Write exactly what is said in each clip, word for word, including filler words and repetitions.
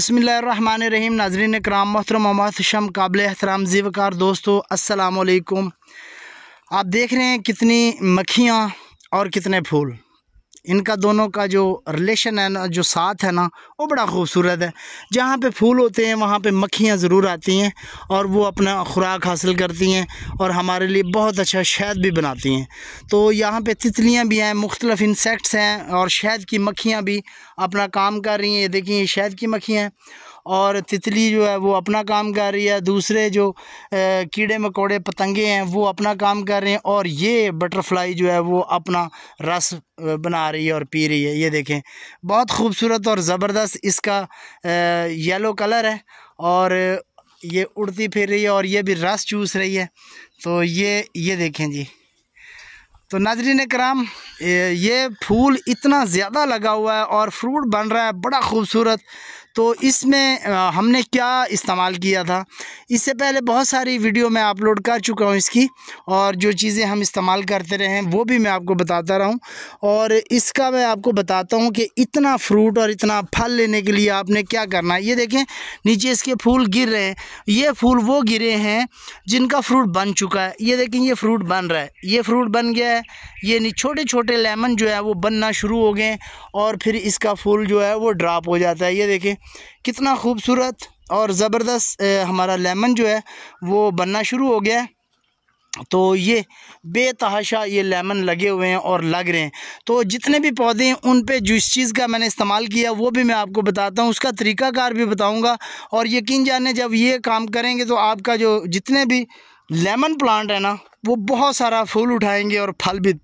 बिस्मिल्लाहिर्रहमानिर्रहीम। नाज़रीन कराम, मोहतरम मोहतशम, काबिल एहतराम ज़ीवकार दोस्तों, अस्सलाम वालेकुम। आप देख रहे हैं कितनी मक्खियाँ और कितने फूल, इनका दोनों का जो रिलेशन है ना, जो साथ है ना, वो बड़ा खूबसूरत है। जहाँ पे फूल होते हैं वहाँ पे मक्खियाँ ज़रूर आती हैं और वो अपना खुराक हासिल करती हैं और हमारे लिए बहुत अच्छा शहद भी बनाती हैं। तो यहाँ पे तितलियाँ भी हैं, मुख्तलिफ़ इंसेक्ट्स हैं और शहद की मक्खियाँ भी अपना काम कर रही हैं। ये देखिए, ये शहद की मक्खियाँ हैं और तितली जो है वो अपना काम कर रही है। दूसरे जो कीड़े मकोड़े पतंगे हैं वो अपना काम कर रहे हैं और ये बटरफ्लाई जो है वो अपना रस बना रही है और पी रही है। ये देखें, बहुत खूबसूरत और ज़बरदस्त इसका येलो कलर है और ये उड़ती फिर रही है और ये भी रस चूस रही है। तो ये ये देखें जी। तो नाज़रीन कराम, ये फूल इतना ज़्यादा लगा हुआ है और फ्रूट बन रहा है बड़ा खूबसूरत। तो इसमें हमने क्या इस्तेमाल किया था, इससे पहले बहुत सारी वीडियो मैं अपलोड कर चुका हूँ इसकी, और जो चीज़ें हम इस्तेमाल करते रहे हैं वो भी मैं आपको बताता रहा हूँ। और इसका मैं आपको बताता हूँ कि इतना फ्रूट और इतना फल लेने के लिए आपने क्या करना है। ये देखें, नीचे इसके फूल गिर रहे हैं। ये फूल वो गिरे हैं जिनका फ्रूट बन चुका है। ये देखें, ये फ्रूट बन रहा है, ये फ्रूट बन गया है। ये छोटे छोटे लेमन जो है वो बनना शुरू हो गए और फिर इसका फूल जो है वो ड्रॉप हो जाता है। ये देखें कितना खूबसूरत और ज़बरदस्त हमारा लेमन जो है वो बनना शुरू हो गया है। तो ये बेतहाशा ये लेमन लगे हुए हैं और लग रहे हैं। तो जितने भी पौधे हैं उन पे जिस चीज़ का मैंने इस्तेमाल किया वो भी मैं आपको बताता हूँ, उसका तरीक़ाकार भी बताऊँगा। और यकीन जाने, जब ये काम करेंगे तो आपका जो जितने भी लेमन प्लांट है ना, वो बहुत सारा फूल उठाएंगे और फल भी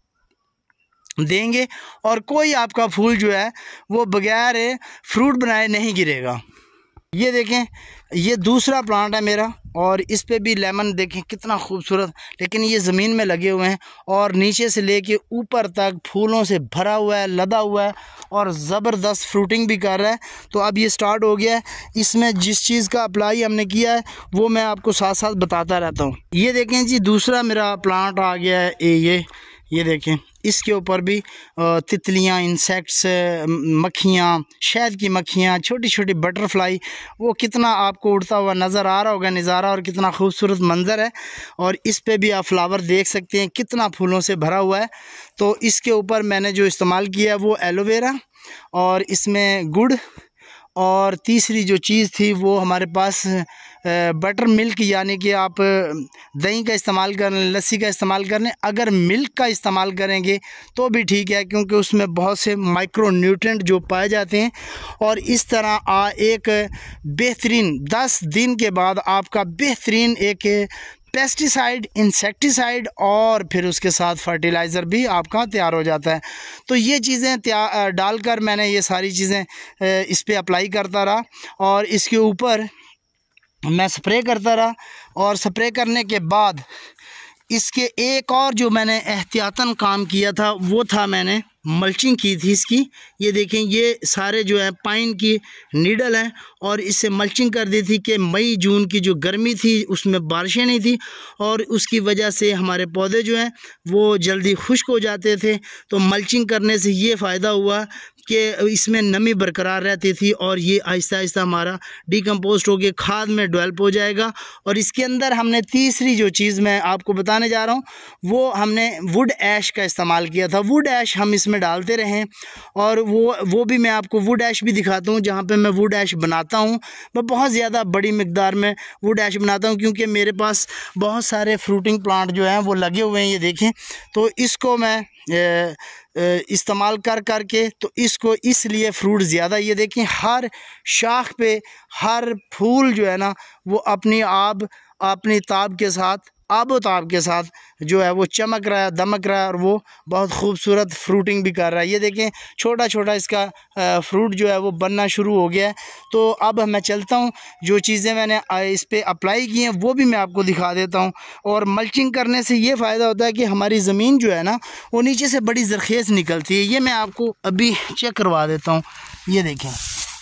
देंगे और कोई आपका फूल जो है वो बगैर फ्रूट बनाए नहीं गिरेगा। ये देखें, ये दूसरा प्लांट है मेरा और इस पे भी लेमन देखें कितना खूबसूरत, लेकिन ये ज़मीन में लगे हुए हैं और नीचे से लेके ऊपर तक फूलों से भरा हुआ है, लदा हुआ है और ज़बरदस्त फ्रूटिंग भी कर रहा है। तो अब ये स्टार्ट हो गया है। इसमें जिस चीज़ का अप्लाई हमने किया है वो मैं आपको साथ साथ बताता रहता हूँ। ये देखें जी, दूसरा मेरा प्लांट आ गया है ये ये देखें, इसके ऊपर भी तितलियाँ, इंसेक्ट्स, मक्खियाँ, शहद की मक्खियाँ, छोटी छोटी बटरफ्लाई, वो कितना आपको उड़ता हुआ नज़र आ रहा होगा नज़ारा, और कितना खूबसूरत मंज़र है। और इस पे भी आप फ्लावर देख सकते हैं कितना फूलों से भरा हुआ है। तो इसके ऊपर मैंने जो इस्तेमाल किया वो एलोवेरा और इसमें गुड़, और तीसरी जो चीज़ थी वो हमारे पास बटर मिल्क, यानी कि आप दही का इस्तेमाल कर लें, लस्सी का इस्तेमाल कर लें। अगर मिल्क का इस्तेमाल करेंगे तो भी ठीक है, क्योंकि उसमें बहुत से माइक्रो न्यूट्रिएंट जो पाए जाते हैं। और इस तरह आ एक बेहतरीन दस दिन के बाद आपका बेहतरीन एक पेस्टिसाइड, इंसेक्टिसाइड और फिर उसके साथ फर्टिलाइज़र भी आपका तैयार हो जाता है। तो ये चीज़ें तैयार डालकर मैंने ये सारी चीज़ें इस पे अप्लाई करता रहा और इसके ऊपर मैं स्प्रे करता रहा। और स्प्रे करने के बाद इसके एक और जो मैंने एहतियातन काम किया था वो था, मैंने मल्चिंग की थी इसकी। ये देखें, ये सारे जो है पाइन की नीडल हैं और इससे मल्चिंग कर दी थी कि मई जून की जो गर्मी थी उसमें बारिशें नहीं थी और उसकी वजह से हमारे पौधे जो हैं वो जल्दी खुश्क हो जाते थे। तो मल्चिंग करने से ये फ़ायदा हुआ कि इसमें नमी बरकरार रहती थी और ये आहिस्ता आहिस्ता हमारा डिकम्पोस्ट होकर खाद में डेवलप हो जाएगा। और इसके अंदर हमने तीसरी जो चीज़ मैं आपको बताने जा रहा हूँ वो हमने वुड ऐश का इस्तेमाल किया था। वुड ऐश हम इसमें डालते रहें और वो वो भी मैं आपको वुड ऐश भी दिखाता हूँ। जहाँ पे मैं वुड ऐश बनाता हूँ, मैं बहुत ज़्यादा बड़ी मिकदार में वुड ऐश बनाता हूँ, क्योंकि मेरे पास बहुत सारे फ्रूटिंग प्लांट जो हैं वो लगे हुए हैं। ये देखें, तो इसको मैं इस्तेमाल कर कर के तो इसको इसलिए फ्रूट ज़्यादा, ये देखें हर शाख पे हर फूल जो है ना वो अपनी आब अपनी ताब के साथ आबो ताब के साथ जो है वो चमक रहा है, दमक रहा है और वो बहुत खूबसूरत फ्रूटिंग भी कर रहा है। ये देखें, छोटा छोटा इसका फ्रूट जो है वो बनना शुरू हो गया है। तो अब मैं चलता हूँ, जो चीज़ें मैंने इस पे अप्लाई की हैं वो भी मैं आपको दिखा देता हूँ। और मल्चिंग करने से ये फ़ायदा होता है कि हमारी ज़मीन जो है ना वो नीचे से बड़ी ज़रख़ेज़ निकलती है। ये मैं आपको अभी चेक करवा देता हूँ। ये देखें,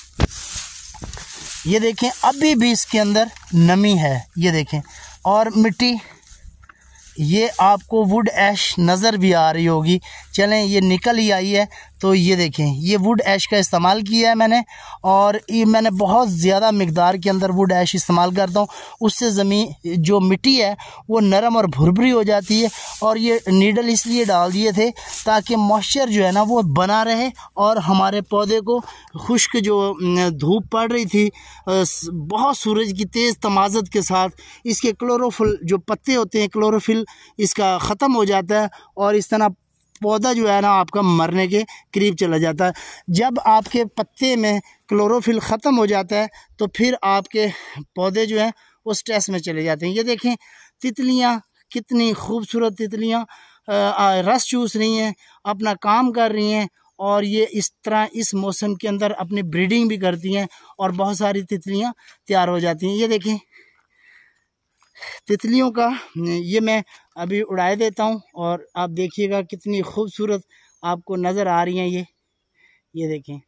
ये देखें, अभी भी इसके अंदर नमी है। ये देखें, और मिट्टी, ये आपको वुड ऐश नज़र भी आ रही होगी। चलें, ये निकल ही आई है तो ये देखें, ये वुड ऐश का इस्तेमाल किया है मैंने, और ये मैंने बहुत ज़्यादा मिकदार के अंदर वुड ऐश इस्तेमाल करता हूँ। उससे ज़मीन जो मिट्टी है वो नरम और भुरभुरी हो जाती है। और ये नीडल इसलिए डाल दिए थे ताकि मॉइस्चर जो है ना वो बना रहे, और हमारे पौधे को खुश्क जो धूप पड़ रही थी बहुत सूरज की तेज़ तमाज़त के साथ, इसके क्लोरोफिल जो पत्ते होते हैं क्लोरोफिल इसका ख़त्म हो जाता है, और इस तरह पौधा जो है ना आपका मरने के करीब चला जाता है। जब आपके पत्ते में क्लोरोफिल ख़त्म हो जाता है तो फिर आपके पौधे जो हैं वो स्ट्रेस में चले जाते हैं। ये देखें तितलियाँ, कितनी खूबसूरत तितलियाँ रस चूस रही हैं, अपना काम कर रही हैं, और ये इस तरह इस मौसम के अंदर अपनी ब्रीडिंग भी करती हैं और बहुत सारी तितलियाँ तैयार हो जाती हैं। ये देखें तितलियों का ये मैं अभी उड़ाए देता हूँ, और आप देखिएगा कितनी खूबसूरत आपको नज़र आ रही हैं। ये ये देखें,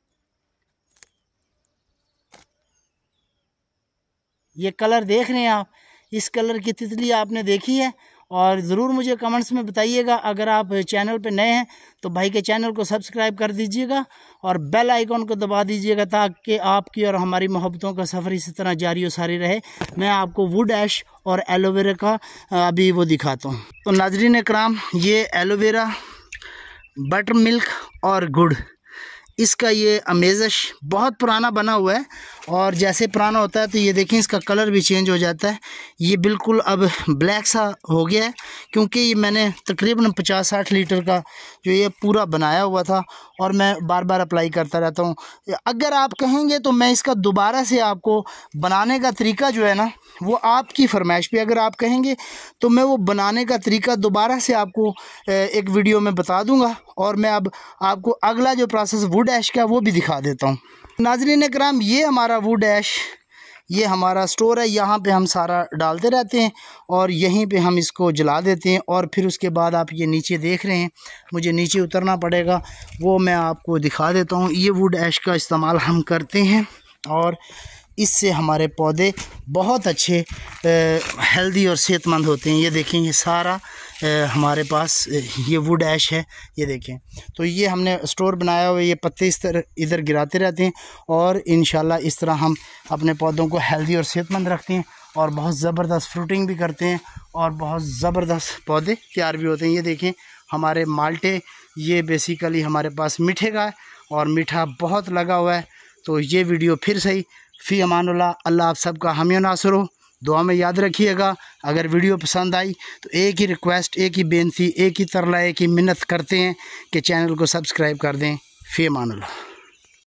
ये कलर देख रहे हैं आप, इस कलर की तितली आपने देखी है? और ज़रूर मुझे कमेंट्स में बताइएगा। अगर आप चैनल पे नए हैं तो भाई के चैनल को सब्सक्राइब कर दीजिएगा और बेल आइकॉन को दबा दीजिएगा, ताकि आपकी और हमारी मोहब्बतों का सफ़र इसी तरह जारी और सारी रहे। मैं आपको वुड ऐश और एलोवेरा का अभी वो दिखाता हूँ। तो नाज़रीन इकराम, ये एलोवेरा, बटर मिल्क और गुड़, इसका ये अमेज़श बहुत पुराना बना हुआ है, और जैसे पुराना होता है तो ये देखें इसका कलर भी चेंज हो जाता है। ये बिल्कुल अब ब्लैक सा हो गया है, क्योंकि ये मैंने तकरीबन पचास साठ लीटर का जो ये पूरा बनाया हुआ था, और मैं बार बार अप्लाई करता रहता हूँ। अगर आप कहेंगे तो मैं इसका दोबारा से आपको बनाने का तरीका जो है ना वो आपकी फरमाइश पे, अगर आप कहेंगे तो मैं वो बनाने का तरीका दोबारा से आपको एक वीडियो में बता दूंगा, और मैं अब आपको अगला जो प्रोसेस वुड ऐश का वो भी दिखा देता हूँ। नाज़रीन इकराम, ये हमारा वुड ऐश, ये हमारा स्टोर है, यहाँ पे हम सारा डालते रहते हैं और यहीं पे हम इसको जला देते हैं। और फिर उसके बाद आप ये नीचे देख रहे हैं, मुझे नीचे उतरना पड़ेगा, वो मैं आपको दिखा देता हूँ। ये वुड ऐश का इस्तेमाल हम करते हैं, और इससे हमारे पौधे बहुत अच्छे हेल्दी और सेहतमंद होते हैं। ये देखें, ये सारा आ, हमारे पास ये वुड ऐश है, ये देखें। तो ये हमने स्टोर बनाया हुआ है, ये पत्ते इस तरह इधर गिराते रहते हैं, और इंशाल्लाह इस तरह हम अपने पौधों को हेल्दी और सेहतमंद रखते हैं, और बहुत ज़बरदस्त फ्रूटिंग भी करते हैं, और बहुत ज़बरदस्त पौधे तैयार भी होते हैं। ये देखें हमारे माल्टे, ये बेसिकली हमारे पास मीठे का है, और मीठा बहुत लगा हुआ है। तो ये वीडियो फिर सही फ़ी अमानुल्लाह, अल्लाह आप सबका हामी नासर हो, दुआ में याद रखिएगा। अगर वीडियो पसंद आई तो एक ही रिक्वेस्ट, एक ही बेनती, एक ही तरला, एक ही मिन्नत करते हैं कि चैनल को सब्सक्राइब कर दें। फ़ी अमानुल्लाह।